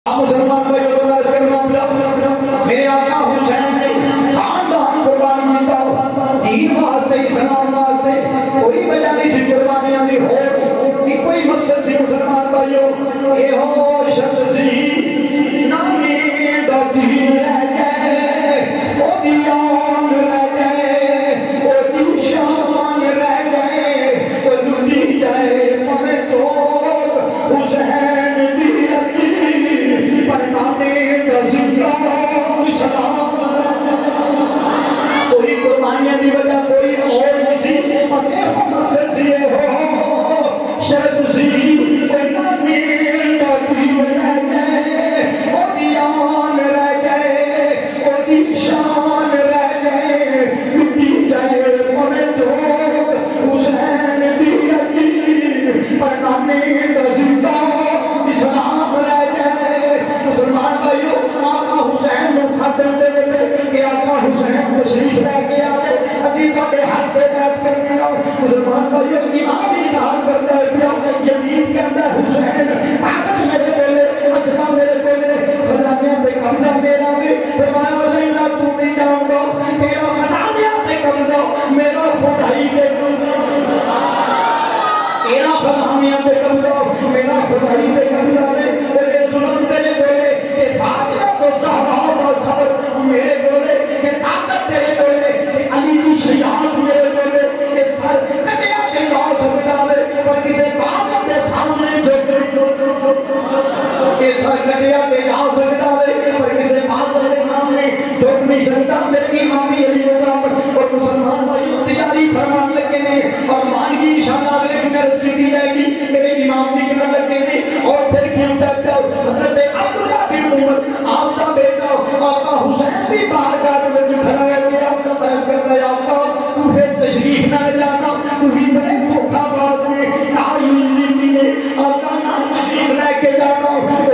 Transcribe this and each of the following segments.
مسلمان بھائیوں کو راز کرنا میرے آقا حسین سے خاندان قربانی دیتا ہوں دین واسطے اسلام واسطے کوئی وجہ نہیں سی قربانیاں بھی ہو کہ کوئی مقصد سی مسلمان بھائیوں اے ہو شخص سی نامی دا دین رہ جائے او دی آن رہ جائے او دی شان رہ جائے او لٹی جائے پمیں تو حسین دی کوئی قربانیاں دی وجہ کوئی اور نہیں مقصد یہ ہو شرط سی کوئی نامیر رہ جائے وہ آن رہ جائے وہ شان رہ جائے لٹی جائے پڑے تو حسین دی پر نامیر زندہ اسلام رہ جائے مسلمان بھائیوں آقا حسین نے خاتم دے دے کہ آقا حسین تشریف لے کے آئے ابھی بڑے ہاتھ سے بیعت کرنے آؤ مسلمان بھائیوں امام انتہار کرتا ہے پیا یزید کے اندر حسین آدم میرے پہلے اچھا میرے پہلے خزانیاں پہ قبضہ میرا بھی فرمایا حسین تو نہیں جاؤں گا تیرا خزانیاں پہ قبضہ میرا خدائی کے تیرا خزانیاں پہ قبضہ میرا خدائی پہ قبضہ ہے تیرے ظلم تیرے بولے کہ فاطمہ کو زہرا کا صبر میرے بولے کہ طاقت تیرے بولے کہ علی کی شجاعت میرے بولے کہ سر کٹیا کے جا سکتا ہے پر کسی بات کے سامنے جو کہ سر کٹیا کے جا سکتا ہے پر کسی بات کے سامنے جو نہیں سکتا میری امامی علی مقام اور مسلمان بھائی تیاری فرمان لگے نے اور مان کی انشاءاللہ اگلے دن رسمی دی جائے گی میرے امام کی کلا لگے نے اور پھر کیوں تک حضرت عبداللہ بن عمر آپ کا بیٹا آقا حسین بھی باہر کا میں کھڑا ہے گیا عرض کرتا ہے آقا تو پھر تشریف نہ جانا تو بھی بڑے دھوکہ باز نے نہ نے آقا نہ تشریف لے کے جانا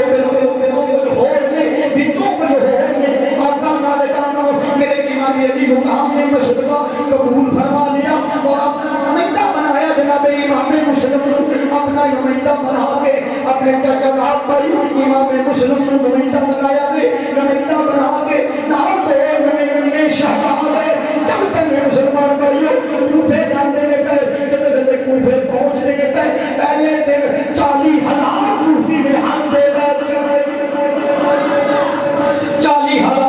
میرے امام علی مقام نے مشورہ قبول فرما لیا اور اپنا نمائندہ بنایا جناب امام مسلم اپنا نمائندہ بنا کے اپنے چچا باپ بھائی امام مسلم کو نمائندہ بنایا نمائندہ بنا کے نام پہ نئے شہزاد جب تک مسلمان بھائیوں کوفے جانے کے پہلے کوفے پہنچنے کے پہلے دن 40,000 کوفی میں ہاتھ دے بات کر رہے 40,000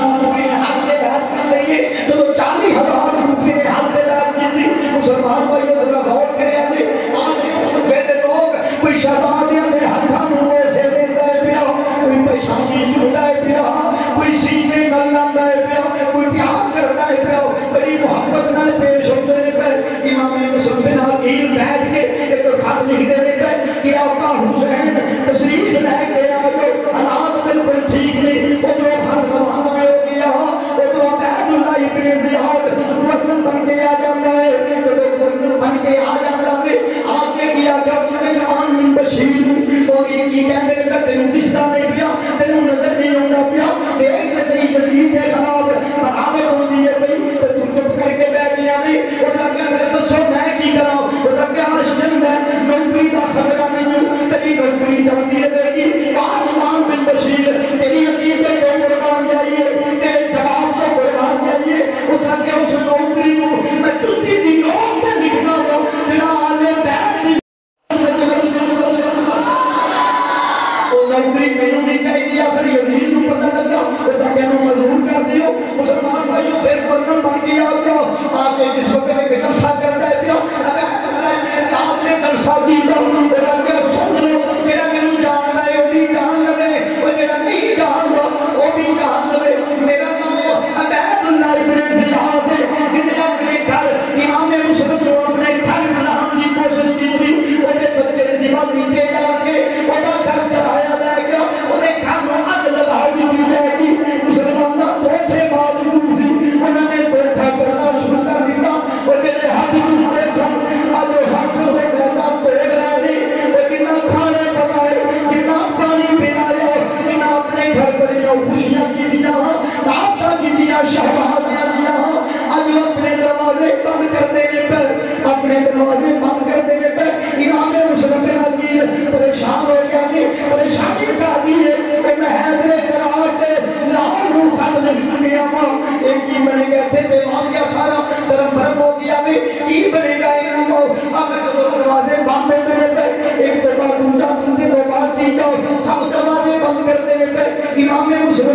تو 40,000 روپے ہاتھ دے رہا کی مسلمان بھائیوں ذرا غور کریں میرے لوگ کوئی شہزادیاں نے ہاتھاں میں سے دیتا ہے پیا کوئی پیشانی جھوٹا ہے پیا کوئی سینے نل لاتا ہے پیا کوئی پیار کرتا ہے پیا بڑی محبت نہ پیش ہوتے ہیں پہ امام مسلم بن عقیل بیٹھ کے ایک خط لکھ دینے پہ کہ آقا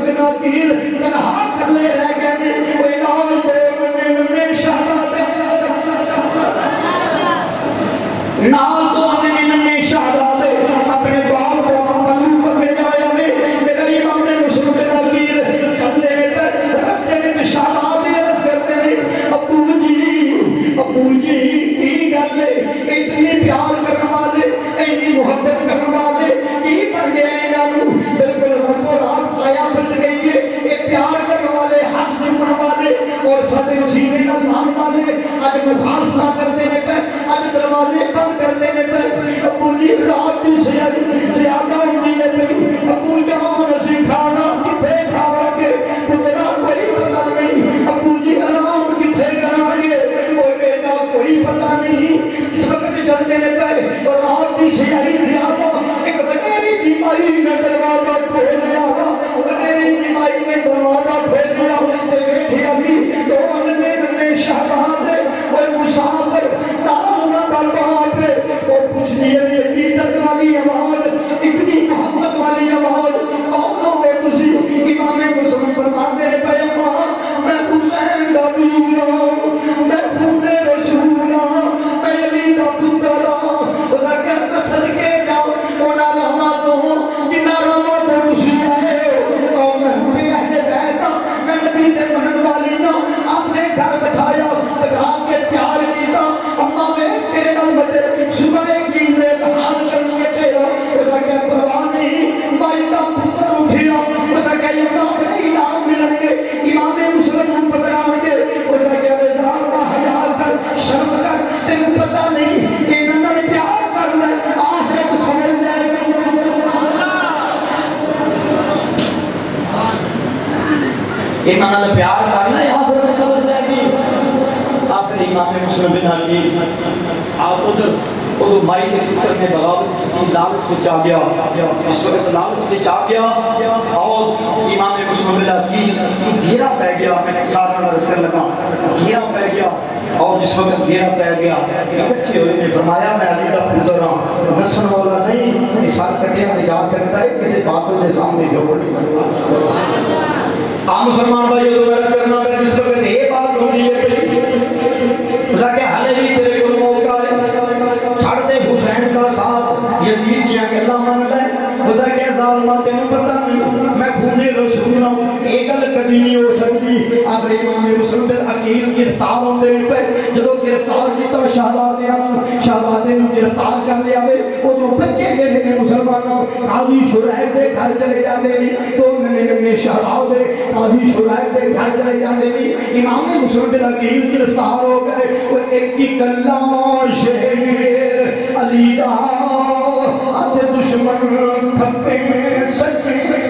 بن عقیل تنہا کلے رہ گئے کوئی نال دو ننے شہزادے نال دو ننے شہزادے اپنے باپ کو پلو پکڑ جایا میرا امام مسلم بن عقیل کلے رستے میں شہزادے عرض کرتے ہیں ابو جی کی گل اتنی پیار کرنے والے اتنی محبت کرنے والے کی بن گئے بالکل راتوں رات آیا بچ گئی ہے یہ پیار کرنے والے ہاتھ جمن والے اور سارے سینے کا لان والے اج مخالفت کرتے ہیں پہ اج دروازے بند کرتے ہیں پہ ابو جی رات کی زیادہ ہوتی ہے پہ ابو جان اسی کھانا کتنے کھاوا گے تیرا کوئی پتا نہیں ابو جی آرام کتنے کریں گے کوئی پتا نہیں اس وقت چلتے ہیں پہ اور رات کی سیاہی زیادہ ایک وڈیری بیماری میں دروازہ کھول دیا وڈیری بیماری میں دروازہ کھول دیا دیکھے ابھی دو ننے شہزادے کوئی مسافر نہ برباد اور کچھ نہیں عقیدت والی آواز اتنی محبت والی آواز امام مسلم فرماتے ہیں پیغمبر میں حسین کا بیوی ہوں میں خون رسول ہوں میں علی کا پتر ہوں ذکر قصد کے جاؤ اونا رحمت ہوں جنہ رحمت خوشی ہے اور میں بھی اہل بیت ہوں میں نبی سے بنن والی ہوں اپنے گھر بٹھایا بٹھا کے پیار کیتا اما میں تیرے نال بچے صبح کی میں حال کر کے تیرا ذکر پرواہ نہیں بھائی کا پتر اٹھیا امام مسلم پکڑا گے ہزار کر شرم کر تین پتا نہیں یہ پیار کر لے آخر سمجھ جائے یہ پیار کرنا آخر سمجھ جائے گی آخر امام مسلم بن عقیل آپ ادھر وہ مائی کے فکر میں بغاوت کی لالچ کچھ آ گیا اس وقت لالچ کچھ آ گیا اور امام مسلم بن عقیل گھیرا پہ گیا میں ساتھ میں رسل لگا گھیرا پہ گیا اور جس وقت گھیرا پہ گیا اکٹھے ہوئے نے فرمایا میں علی کا پتر ہوں رسن والا نہیں ساتھ کٹیا نہیں جا سکتا ہے کسی باتوں کے سامنے جھوڑ نہیں سکتا عام مسلمان بھائی تو میرا کرنا ہے جس وقت یہ بات ہو رہی ہے اس کہ حال ہی تیرے کو موقع ہے چھڑ دے حسین کا ساتھ یزید کیا کہ اللہ مان لے خدا کہ ظالمہ تینوں پتہ نہیں میں خون رسول ہوں ایک گل کبھی نہیں ہو سکتی اب امام مسلم بن عقیل گرفتار ہوتے پہ جب گرفتار کیتا شہزادے نو گرفتار کر لیا وہ جو بچے گئے تھے مسلمانوں قاضی شرائع کے گھر چلے جاتے ہیں تو ننے شہزادے قاضی شرائع کے گھر چلے جاتے ہیں امام مسلم بن عقیل گرفتار ہو گئے وہ ایک کی کلام شہر علی دا آتے دشمن تھپے میں سچے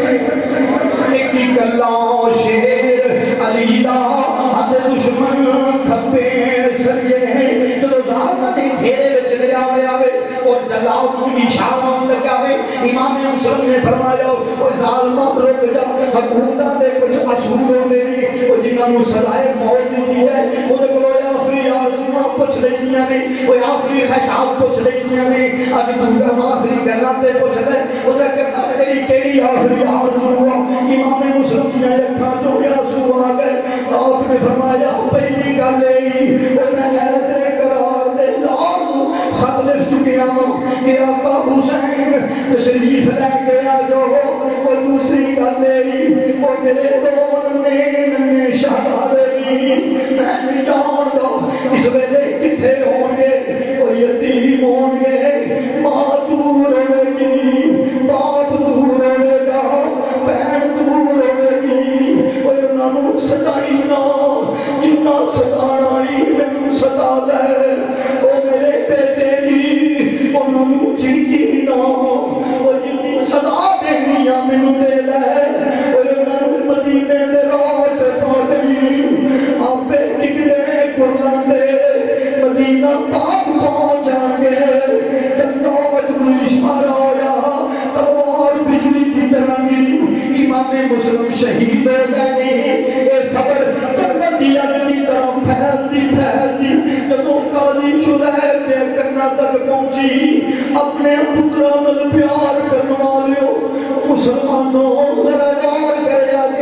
ایک کی کلام شہر علی دا آتے دشمن تھپے سجے چلو ظالمت گھیرے میں چلے آوے اور جلاؤ کی شام لگا امام مسلم نے فرمایا وہ ظالمت رک جا حکومت دے کچھ اصول ہوتے ہیں وہ جنہوں نے سزائے موت دی ہے وہ کو آخری آرزو پوچھ لیتی ہیں وہ آخری خشاب پوچھ لیتی ہیں اب تو آخری گلا سے پوچھ لے وہ کہتا تیری کیڑی آخری آرزو ہوا امام مسلم نے رکھا جو آنسو آ گئے آپ نے فرمایا پہلی گل وہ میں تیرے قرار دے لاؤ خط لکھ چکیا ہوں کہ ابا حسین تشریف لے کے آ جاؤ اور دوسری گل وہ میرے دو ننے شہزادے میں نہیں جانتا اس ویلے کتنے ہوں گے وہ یتیم ہوں گے ماں دور رہے گی باپ دور رہے گا بہن دور رہے گی اور انہوں نے ستائی نہ جتنا ستانا ہی میں ستا دے وہ میرے بیٹے بھی انہوں نے چڑکی نہ اور جتنی ستا دینی مینو دے لے اور انہوں نے مدینے میں رات پا گئی آپ ٹکڑے قرآن دے مدینہ پاک پہنچ جائیں گے جنات کو اشارہ ہوا تلوار بجلی کی طرح ملی امام مسلم شہید ہو گئے یہ خبر جنتی کی طرف پھیلتی جب قاضی شرائع کے کرنا تک پہنچی اپنے پتروں میں پیار کروا لو مسلمانوں ذرا غور کریا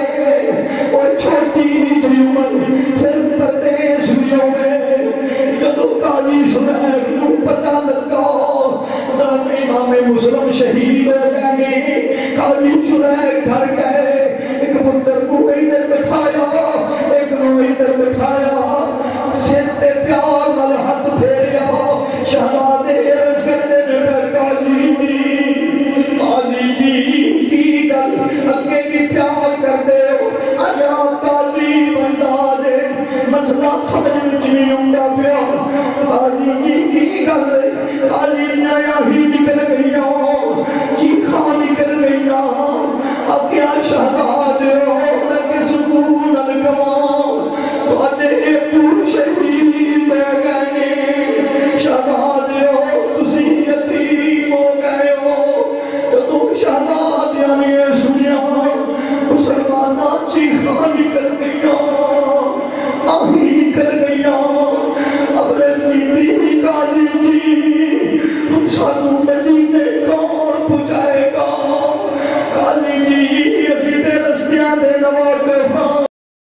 اور چھوٹی سی عمر صرف پردیس بھی ہوئے جدو قاضی سنیک کو پتہ لگا امام مسلم شہید ہو گئے قاضی سنیک گھر گئے ایک پتر کو ادھر بٹھایا ایک نو ادھر بٹھایا سر تے پیار نال ہاتھ پھیریا شہزادے عرض کرنے لگے قاضی جی کی گل اگے بھی پیار کرتے ہو اجا قاضی بندہ دے مسئلہ سمجھ وچ نہیں آندا پیا قاضی جی کی گل قاضی نیا ہی نکل گئیاں چیخاں نکل گئیاں اب کیا شہزادے ہو کہ سکون الگواں تواڈے پور شہید ہو گئے شہزادے ہو تسی یتیم ہو گئے ہو تو شہزادیاں نے سنیا مسلماناں چیخاں نکل گئیاں آہیں نکل گئیاں اب رسیدی قاضی